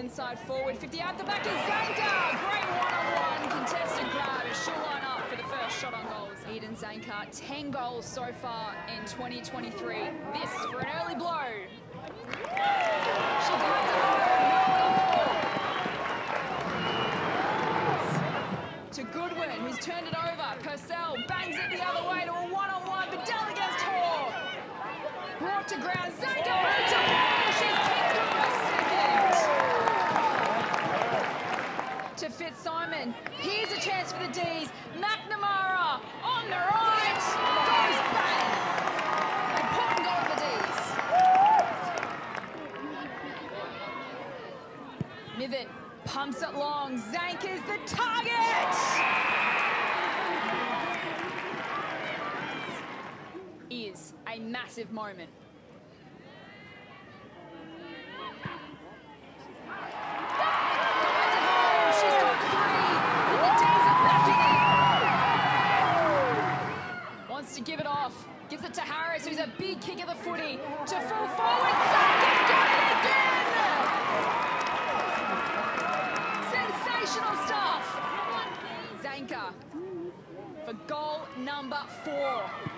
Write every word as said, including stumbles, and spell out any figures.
inside forward. fifty out the back is Zanka. Great one-on-one contested grab. She'll line up for the first shot on goals. Eden Zanka, ten goals so far in twenty twenty-three. This for an early blow. She glides it home. To Goodwin, who's turned it over. Purcell bangs it the other way to a one-on-one. Bedell against Tor. Brought to ground. Zanka went to goal. She's kicked on a second. To Fitzsimon. Here's a chance for the D's. McNamara on the right. Goes bang. Important goal for the D's. Niven pumps it long. Zanka's the target. Is a massive moment. Guides it home. She's got three. And the D's are backing it. Wants to give it off. Gives it to Harris, who's a big kick of the footy. To full forward. Zanka's got it again. Sensational stuff. Zanka for goal number four.